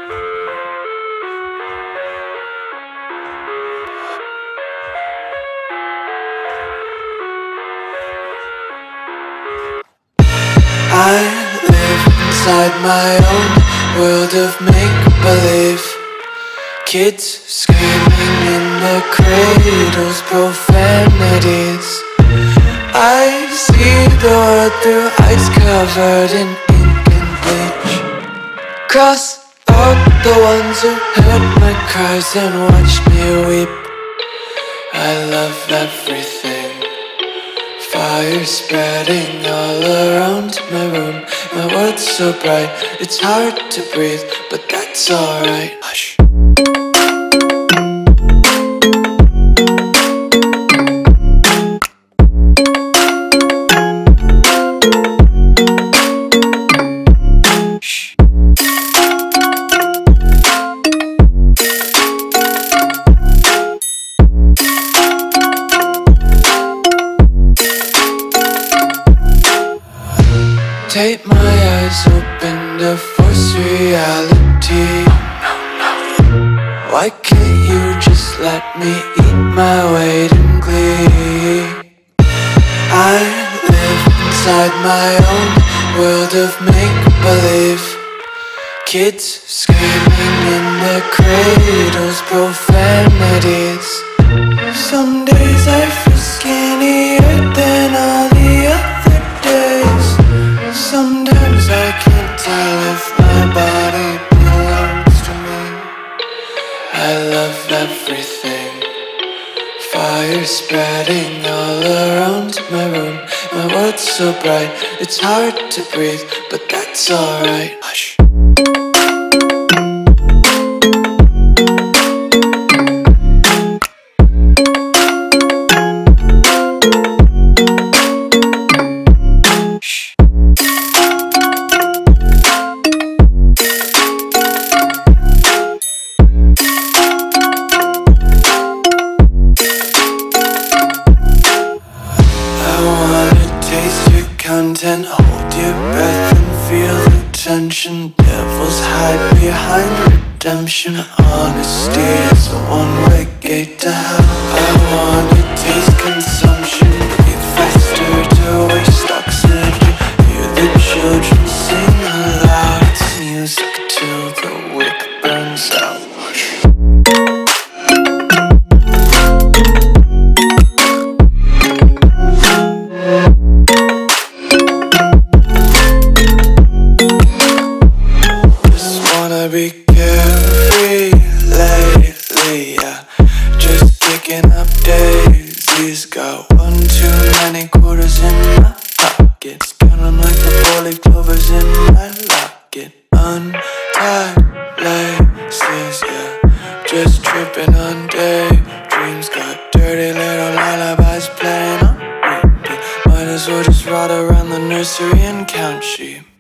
I live inside my own world of make-believe. Kids screaming in their cradles, profanities. I see the world through ice covered in ink and bleach. Cross out the ones who heard my cries and watched me weep. I love everything. Fire spreading all around my room. My world's so bright, it's hard to breathe, but that's alright. Hush. Take my eyes open to force reality. Why can't you just let me eat my weight in glee? I live inside my own world of make-believe. Kids screaming in their cradles, profanities. Some days I feel skinnier than all the other days. Sometimes I can't tell if my body belongs to me. I love everything. Fire spreading all around my room. My world's so bright, it's hard to breathe, but that's alright. Hush. Content, hold your breath and feel the tension. Devils hide behind redemption. Honesty is a one-way gate to hell. I wanna taste consumption, breathe faster to waste oxygen. Hear the children sing aloud. It's music till the wick burns out. Be carefree lately, yeah. Just picking up daisies. Got one too many quarters in my pockets. Counting like the four-leaf clovers in my locket. Untied laces, yeah. Just tripping on daydreams. Got dirty little lullabies playing on repeat. Might as well just ride around the nursery and count sheep.